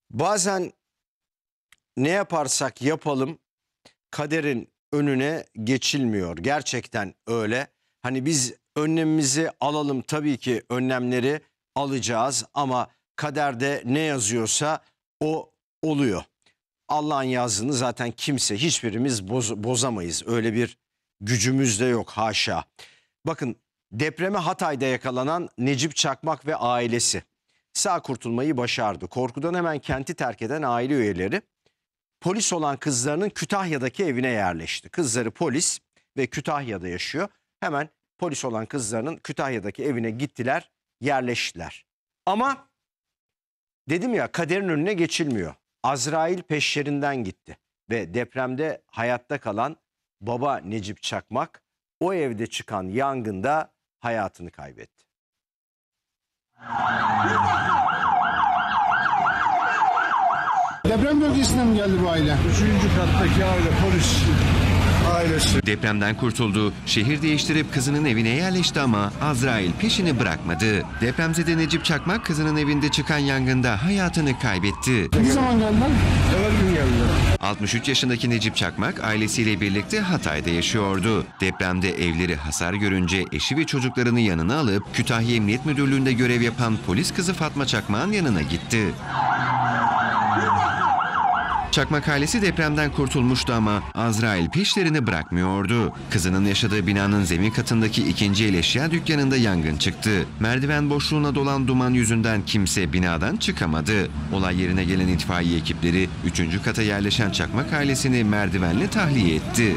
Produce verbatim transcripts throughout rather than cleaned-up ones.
Bazen ne yaparsak yapalım kaderin önüne geçilmiyor. Gerçekten öyle. Hani biz önlemimizi alalım, tabii ki önlemleri alacağız ama kaderde ne yazıyorsa o oluyor. Allah'ın yazdığını zaten kimse, hiçbirimiz boz, bozamayız. Öyle bir gücümüz de yok, haşa. Bakın, depreme Hatay'da yakalanan Necip Çakmak ve ailesi sağ kurtulmayı başardı. Korkudan hemen kenti terk eden aile üyeleri polis olan kızlarının Kütahya'daki evine yerleşti. Kızları polis ve Kütahya'da yaşıyor. Hemen polis olan kızlarının Kütahya'daki evine gittiler, yerleştiler. Ama dedim ya, kaderin önüne geçilmiyor. Azrail peşlerinden gitti ve depremde hayatta kalan baba Necip Çakmak o evde çıkan yangında hayatını kaybetti. Deprem bölgesinden mi geldi bu aile? Üçüncü kattaki aile, polis ailesi. Depremden kurtuldu, şehir değiştirip kızının evine yerleşti ama Azrail peşini bırakmadı. Depremzede Necip Çakmak kızının evinde çıkan yangında hayatını kaybetti. Ne zaman geldiler? Evvel gün geldiler. altmış üç yaşındaki Necip Çakmak ailesiyle birlikte Hatay'da yaşıyordu. Depremde evleri hasar görünce eşi ve çocuklarını yanına alıp Kütahya Emniyet Müdürlüğü'nde görev yapan polis kızı Fatma Çakmak'ın yanına gitti. Çakmak ailesi depremden kurtulmuştu ama Azrail peşlerini bırakmıyordu. Kızının yaşadığı binanın zemin katındaki ikinci el eşya dükkanında yangın çıktı. Merdiven boşluğuna dolan duman yüzünden kimse binadan çıkamadı. Olay yerine gelen itfaiye ekipleri üçüncü kata yerleşen Çakmak ailesini merdivenle tahliye etti.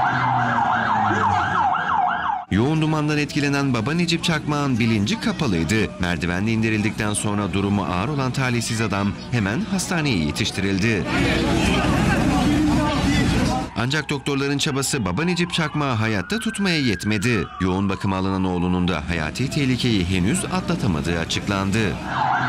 Yoğun dumandan etkilenen baba Necip Çakmak'ın bilinci kapalıydı. Merdivenle indirildikten sonra durumu ağır olan talihsiz adam hemen hastaneye yetiştirildi. Ancak doktorların çabası baba Necip Çakmak'ı hayatta tutmaya yetmedi. Yoğun bakıma alınan oğlunun da hayati tehlikeyi henüz atlatamadığı açıklandı.